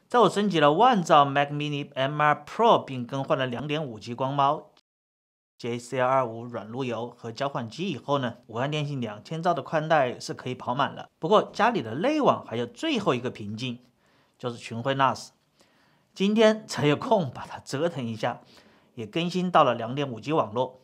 在我升级了万兆 Mac Mini M2 Pro 并更换了 2.5G 光猫、JCL25 软路由和交换机以后呢，武汉电信2000兆的宽带是可以跑满了。不过家里的内网还有最后一个瓶颈，就是群晖 NAS。今天才有空把它折腾一下，也更新到了 2.5G 网络。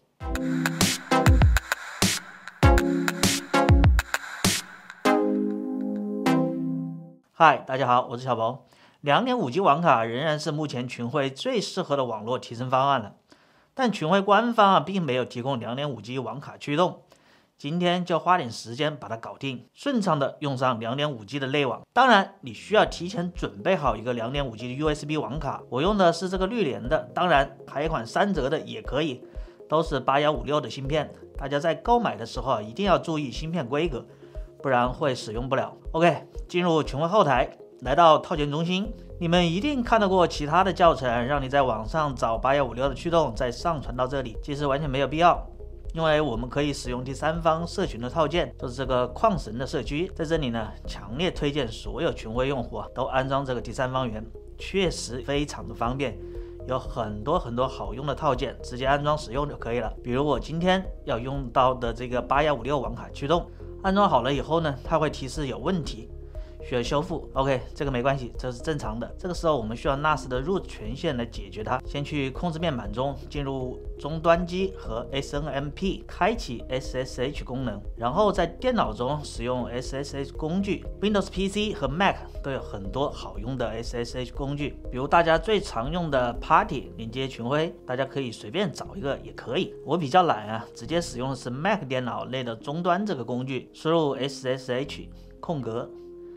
嗨，大家好，我是小鹏。2.5G 网卡仍然是目前群晖最适合的网络提升方案了，但群晖官方并没有提供 2.5G 网卡驱动。今天就花点时间把它搞定，顺畅的用上 2.5G 的内网。当然，你需要提前准备好一个 2.5G 的 USB 网卡，我用的是这个绿联的，当然还有一款3折的也可以，都是8156的芯片。大家在购买的时候一定要注意芯片规格，不然会使用不了。OK， 进入群晖后台，来到套件中心，你们一定看到过其他的教程，让你在网上找8156的驱动，再上传到这里，其实完全没有必要。因为我们可以使用第三方社群的套件，就是这个矿神的社区，在这里呢，强烈推荐所有群晖用户都安装这个第三方源，确实非常的方便，有很多好用的套件，直接安装使用就可以了。比如我今天要用到的这个8156网卡驱动，安装好了以后呢，它会提示有问题，需要修复。OK， 这个没关系，这是正常的。这个时候我们需要 NAS 的 root 权限来解决它。先去控制面板中进入终端机和 SNMP， 开启 SSH 功能，然后在电脑中使用 SSH 工具。Windows PC 和 Mac 都有很多好用的 SSH 工具，比如大家最常用的 Party 连接群晖，大家可以随便找一个也可以。我比较懒直接使用的是 Mac 电脑内的终端这个工具，输入 SSH 空格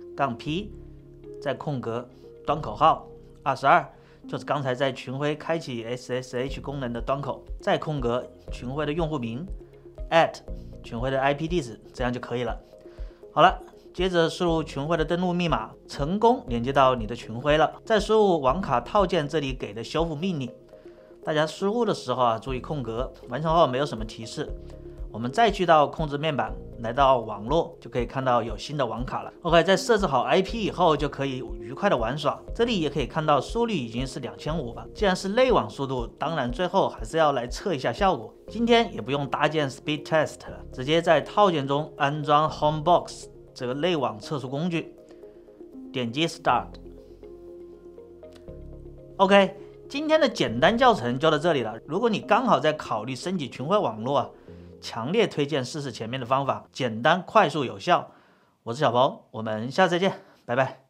-P， 再空格端口号22，就是刚才在群晖开启 SSH 功能的端口，再空格群晖的用户名 群晖的 IP 地址，这样就可以了。好了，接着输入群晖的登录密码，成功连接到你的群晖了。再输入网卡套件这里给的修复命令，大家输入的时候注意空格，完成后没有什么提示。我们再去到控制面板，来到网络，就可以看到有新的网卡了。OK， 在设置好 IP 以后，就可以愉快的玩耍。这里也可以看到速率已经是2500了。既然是内网速度，当然最后还是要来测一下效果。今天也不用搭建 Speed Test 了，直接在套件中安装 Homebox 这个内网测速工具，点击 Start。OK， 今天的简单教程就到这里了。如果你刚好在考虑升级群晖网络强烈推荐试试前面的方法，简单、快速、有效。我是小鹏，我们下次再见，拜拜。